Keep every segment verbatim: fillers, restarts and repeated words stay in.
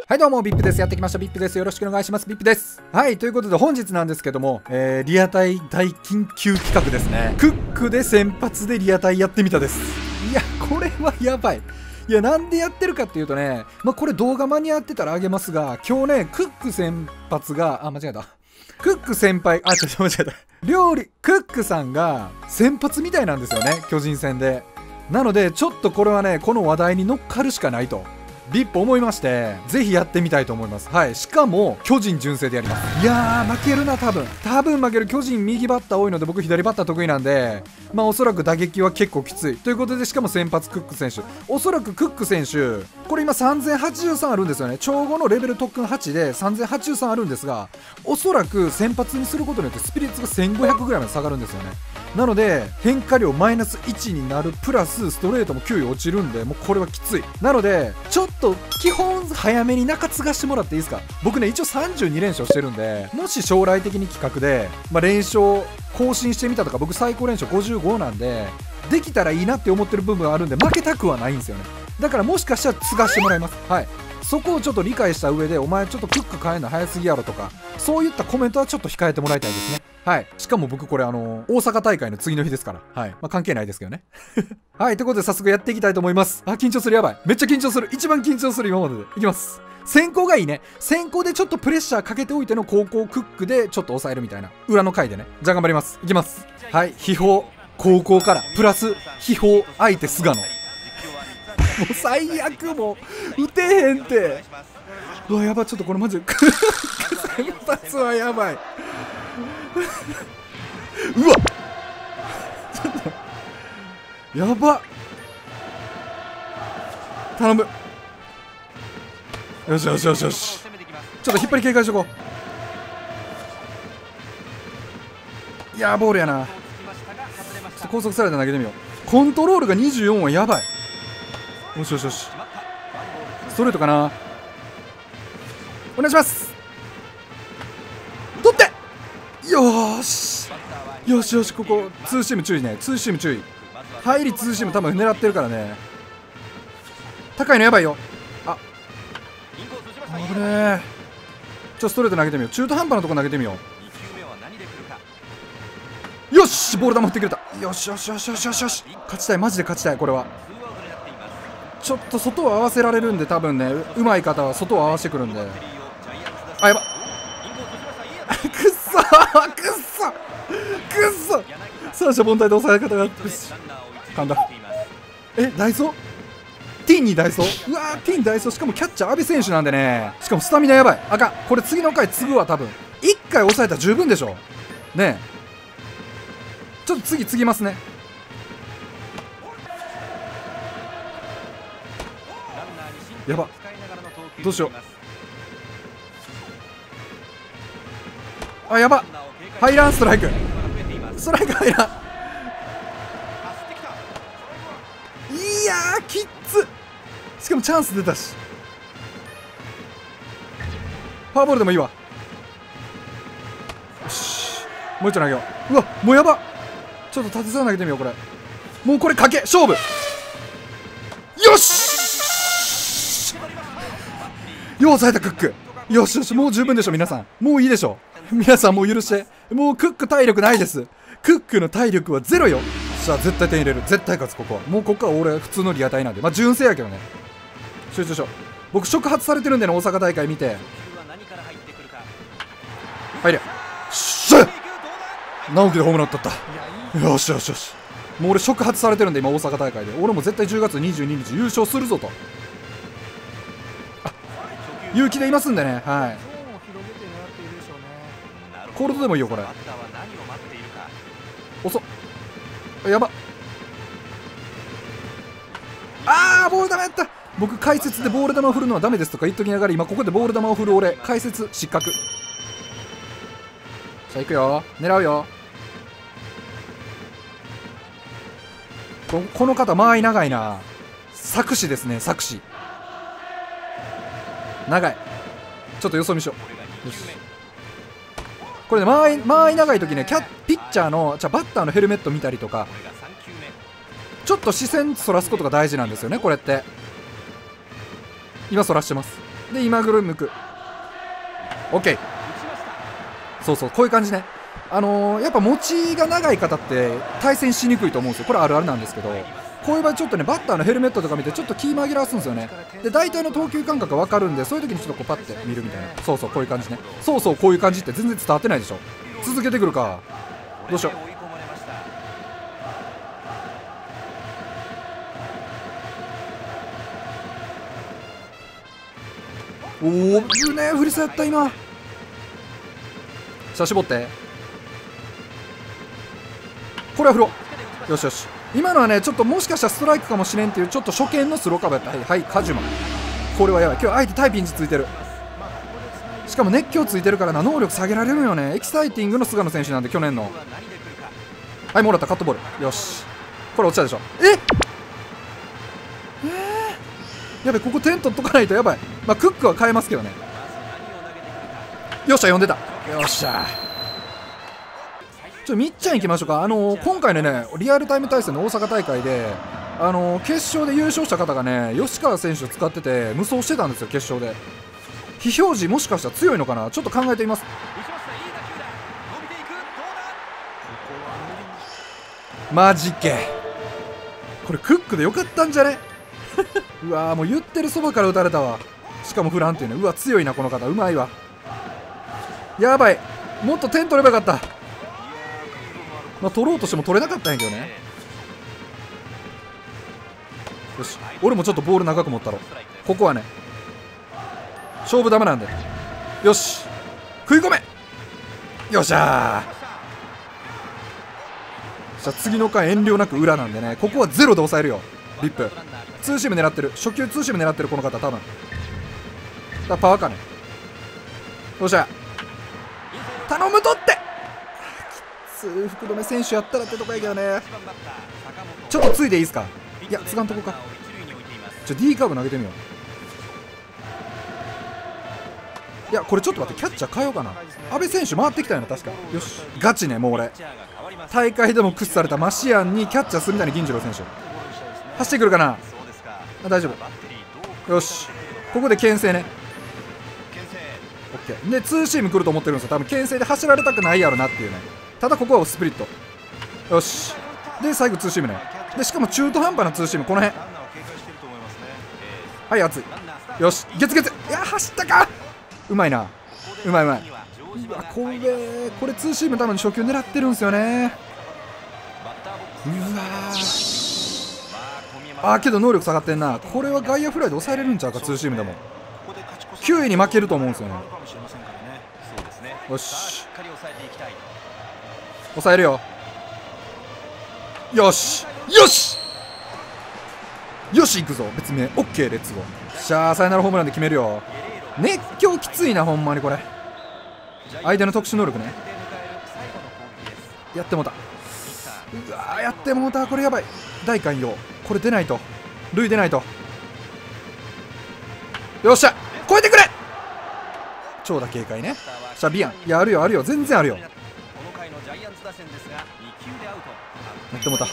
はいどうも、ビップです。やってきました。ビップです。よろしくお願いします。ビップです。はい、ということで本日なんですけども、えー、リアタイ大緊急企画ですね。クックで先発でリアタイやってみたです。いや、これはやばい。いや、なんでやってるかっていうとね、まあ、これ動画間に合ってたらあげますが、今日ね、クック先発が、あ、間違えた。クック先輩、あ、ちょっと間違えた。料理、クックさんが先発みたいなんですよね、巨人戦で。なので、ちょっとこれはね、この話題に乗っかるしかないと。ビップ思いまして、ぜひやってみたいと思います。はい。しかも、巨人純正でやります。いやー、負けるな、多分。多分負ける。巨人右バッター多いので、僕左バッター得意なんで、まあおそらく打撃は結構きつい。ということで、しかも先発クック選手。おそらくクック選手、これ今さんぜんはちじゅうさんあるんですよね。超ごのレベル特訓はちでさんぜんはちじゅうさんあるんですが、おそらく先発にすることによってスピリッツがせんごひゃくぐらいまで下がるんですよね。なので変化量マイナスいちになるプラスストレートも球威落ちるんで、もうこれはきつい。なのでちょっと基本早めに中継がしてもらっていいですか。僕ね一応さんじゅうにれんしょうしてるんで、もし将来的に企画で、まあ、連勝更新してみたとか、僕最高連勝ごじゅうごなんでできたらいいなって思ってる部分があるんで、負けたくはないんですよね。だからもしかしたら継がしてもらいます。はい、そこをちょっと理解した上で、お前ちょっとクック変えるの早すぎやろとか、そういったコメントはちょっと控えてもらいたいですね。はい。しかも僕これあのー、大阪大会の次の日ですから。はい。まあ関係ないですけどね。はい。ということで早速やっていきたいと思います。あ、緊張する。やばい。めっちゃ緊張する。一番緊張する今までで。いきます。先行がいいね。先行でちょっとプレッシャーかけておいての後攻クックでちょっと抑えるみたいな。裏の回でね。じゃあ頑張ります。いきます。はい。秘宝。後攻から。プラス、秘宝、相手菅野。もう最悪もう、打てへんって。うわ、やばい。ちょっとこれマジで。先発はやばい。うわっちょっとやばっ。頼む。よしよしよしよし。ちょっと引っ張り警戒しとこう。いやーボールやな。ちょっと高速されて投げてみよう。コントロールがにじゅうよんはやばい。よしよしよし。ストレートかな。お願いします。取ってよーしよしよし。ここツーシーム注意ね。ツーシーム注意。入りツーシーム多分狙ってるからね。高いのやばいよ。あ危ねえ。ちょっとストレート投げてみよう。中途半端なとこ投げてみよう。よしボール球振ってくれた。よしよしよしよしよしよし。勝ちたい。マジで勝ちたい。これはちょっと外を合わせられるんで、多分ねうまい方は外を合わせてくるんで。あやばくっそーくっそくっそ。三者凡退で抑え方が噛んだ。えダイソーティンにダイソー。うわーティンダイソー。しかもキャッチャー阿部選手なんでね。しかもスタミナやばい。あかん。これ次の回継ぐわ多分。いっかい抑えたら十分でしょねえ。ちょっと次継ぎますね。やばどうしよう。あやば入らん。ストライクストライク入らん。いやーきっつ。しかもチャンス出たし。フォアボールでもいいわ。よしもう一丁投げよう。うわもうやば。ちょっと立てさ投げてみよう。これもうこれ賭け勝負。よしよう抑えたクック。よしよしもう十分でしょ皆さん。もういいでしょ皆さん。もう許して。もうクック体力ないです。クックの体力はゼロよ。さあ絶対点入れる。絶対勝つ。ここはもうここは俺普通のリアタイなんで、まあ純正やけどね。集中しよう。僕触発されてるんでね、大阪大会見て。入れしゃ直樹でホームラン打ったった。よしよしよし。もう俺触発されてるんで今大阪大会で。俺も絶対じゅうがつにじゅうににち優勝するぞと。あ勇気でいますんでね。はいコールドでもいいよこれ。遅っやば。あーボール球やった。僕解説でボール球を振るのはダメですとか言っときながら、今ここでボール球を振る俺解説失格。さあ行くよ。狙うよ。こ, この方間合い長いな。作詞ですね作詞長い。ちょっとよそ見しよう。よしこれね間合い間合い長い時ね、キャッピッチャーのじゃバッターのヘルメット見たりとか、ちょっと視線そらすことが大事なんですよね。これって今そらしてます。 で今ぐる向く。 OK。 そうそう、こういう感じね。あのー、やっぱ持ちが長い方って対戦しにくいと思うんですよ。これあるあるなんですけど、こういう場合ちょっとねバッターのヘルメットとか見てちょっと気紛らわすんですよね。で大体の投球感覚が分かるんで、そういう時にちょっとこうパッて見るみたいな。そうそう、こういう感じね。そうそう、こういう感じって全然伝わってないでしょ。続けてくるか。どうしよう。おお、ぶねえ振りそうやった。今さあ絞って、これは振ろう。よしよし。今のはねちょっともしかしたらストライクかもしれんっていうちょっと初見のスローカーブやった。はいはい、カジュマ。これはやばい。今日相手タイピンチついてる。しかも熱狂ついてるからな、能力下げられるよね。エキサイティングの菅野選手なんで、去年の。はい、もらった。カットボール。よし、これ落ちたでしょ。えっえー、やべ、ここ点取っとかないとやばい。まあクックは変えますけどね。よっしゃ、読んでた。よっしゃ。ちょっとみっちゃんいきましょうか。あのー、今回のねリアルタイム対戦の大阪大会で、あのー、決勝で優勝した方がね吉川選手を使ってて無双してたんですよ。決勝で非表示もしかしたら強いのかな、ちょっと考えてみます。マジけ、これクックでよかったんじゃねうわー、もう言ってるそばから打たれたわ。しかもフランっていうね。うわ強いなこの方、うまいわ。やばい、もっと点取ればよかった。まあ取ろうとしても取れなかったんやけどね。よし、俺もちょっとボール長く持ったろ。ここはね勝負球なんで。よし、食い込め。よっしゃー。さあ次の回遠慮なく裏なんでね、ここはゼロで抑えるよ。リップツーシーム狙ってる。初球ツーシーム狙ってるこの方多分だ。パワーかね。よっしゃ、頼む、取って。福留選手やったらってとこやけどね。ちょっとついでいいですか。いやつがんとこか。ちょ D カーブ投げてみよう。いやこれちょっと待って、キャッチャー変えようかな。阿部選手回ってきたよな確か。よしガチね。もう俺大会でも駆使されたマシアンにキャッチャーするみたいに銀次郎選手走ってくるかな。あ大丈夫。よし、ここで牽制ね。オッケーでツーシーム来ると思ってるんですよ。多分牽制で走られたくないやろなっていうね。ただここはスプリット。よし、で最後ツーシームね。でしかも中途半端なツーシームこの辺。はい熱い。よしゲツゲツ。いや走ったか。うまいな、うまいうまい。うわこれこれツーシーム多分初球狙ってるんですよね。うわあーけど能力下がってんな。これは外野フライで抑えれるんちゃうか。ツーシームでもきゅういに負けると思うんですよね。よし抑えるよ。よしよしよし行くぞ。別名 OK レッツゴー。しゃあサヨナラホームランで決めるよ。熱狂きついなほんまにこれ。相手の特殊能力ね。やってもうた。うわーやってもうた。これやばい。大寛容これ出ないと。塁出ないと。よっしゃ超えてくれ。長打警戒ね。シャビアン。いやあるよあるよ全然あるよ。やってもうた。い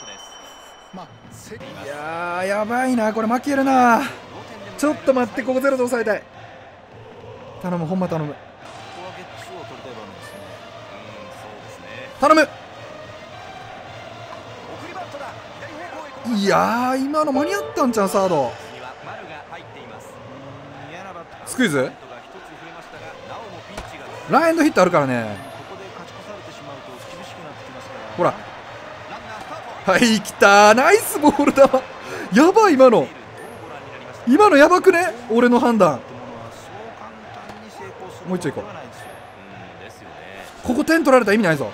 やーやばいなこれ負けるな。ちょっと待って、ここゼロで抑えたい。頼むほんま頼む頼む。いやー今の間に合ったんちゃう。サードスクイズランエンドヒットあるからね。ほらはい来た。ナイスボールだ。やばい今の今のやばくね。俺の判断。もう一丁いこう。ここ点取られたら意味ないぞ。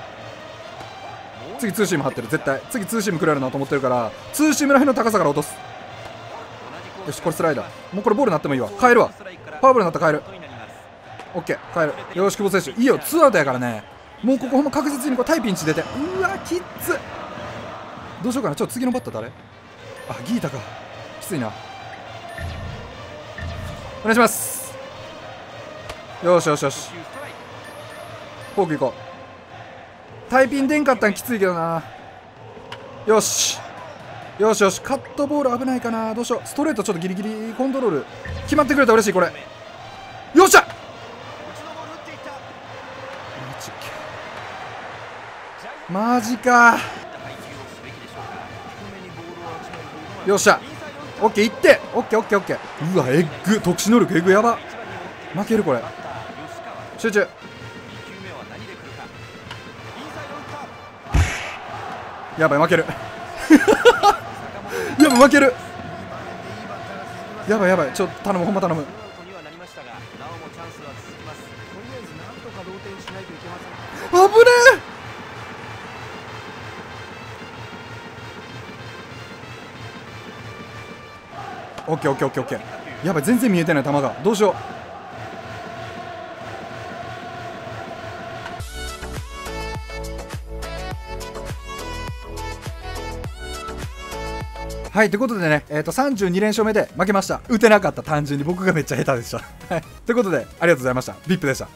次ツーシーム張ってる絶対。次ツーシームくれるなと思ってるからツーシームらへんの高さから落とす。よしこれスライダー。もうこれボールになってもいいわ。変えるわ。パワーボールになったら変える。オッケー変える。よし久保選手いいよ。ツーアウトやからね。もうここほんま確実にこうタイピンチ出て。うわきっつ。どうしようかな。ちょっと次のバッター誰。あギータか。きついな。お願いします。よしよしよしフォークいこう。タイピン出んかったんきついけどな。よしよしよし、カットボール危ないかな。どうしよう。ストレートちょっとギリギリコントロール決まってくれたら嬉しい。これよっしゃ、マジか。よっしゃ、オッケー、いって、オッケーオッケーオッケー。うわ、エッグ特殊能力エッグやば。負けるこれ。集中。やばい、負けるやばい、負ける。やばいやばい、ちょっと頼む、ほんま頼む。危ねえ。オッケーオッケーオッケーオッケー。やばい、全然見えてない球が。どうしよう。はい、ということでね、えーと、さんじゅうに連勝目で負けました。打てなかった、単純に僕がめっちゃ下手でした。はい、ということで、ありがとうございました。ビップ でした。